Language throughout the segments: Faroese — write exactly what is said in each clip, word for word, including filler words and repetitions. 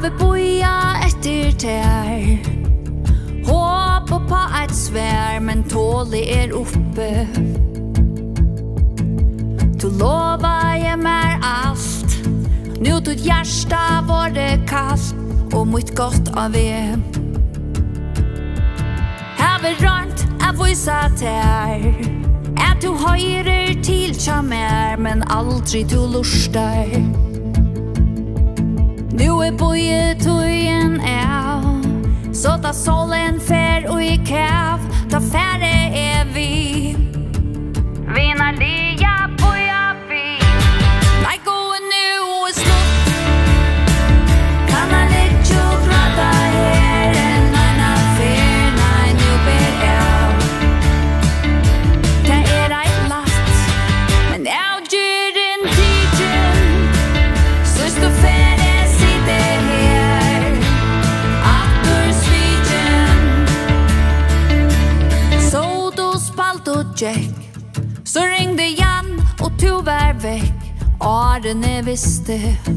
vi boja etter tær. Håp på et svær, men tålig er oppe. Du lovar jeg mer alt. Nu ditt hjärsta var det kallt og mitt godt av er. Har vi rønt jeg visa til at du høyrer til tja mer, men aldri du lustar. Nu er boje tøyen av, så da solen fer og i kav, da færre er vi. Vinnerliga boja vi. Nei, gå nu og slutt. Kan jeg litt jo prata her en annen fer, nei, nu ber jeg. Det er ei latt, men jeg gjør en tidjen, så stå fer jeg sitter her, akkur svidjen. Så du spalt og tjekk, så ringde Jan og du var vekk. Årene visste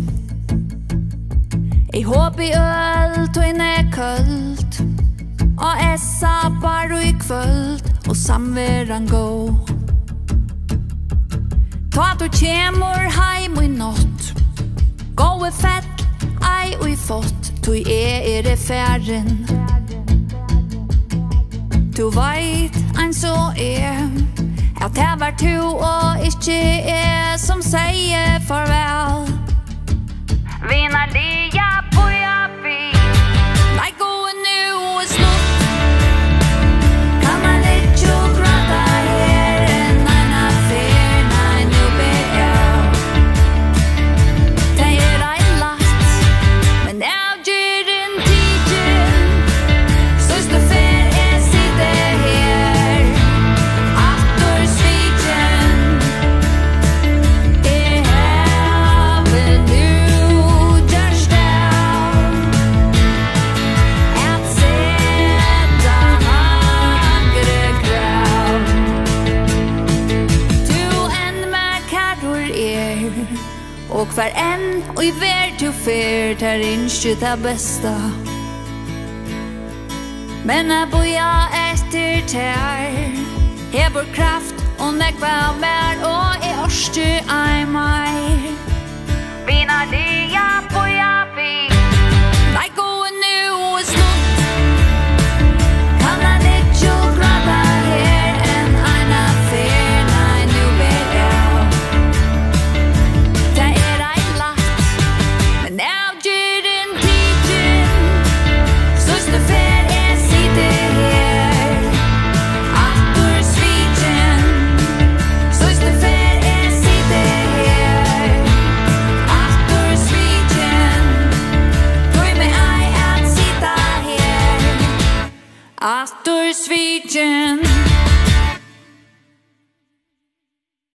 jeg håp i øl tøyne kølt, og jeg sa bare i kvöld og samveran gå. Ta du kjemur heim i natt, gå i fett ei og i fått, tøy er er det færen. Du veit ein så er at det var to og ikke er som sier farvel. Vinnerliga boja vi. Nei, gå nu og slutt. Kan man litt jo prata her en annen fer, nei, nu ber jeg. Det er ei latt, men jeg gjør en tidjen, så stå fer jeg sitter her, akkur svidjen. Jeg har nu gjørst av at seta hangre krav. Du enn med kæror er, og hver enn og i vær du fer, tar innskje det besta. Men jeg boja etter tær, hever kraft og nekva mer, og jeg orste ei mer. Vinnerliga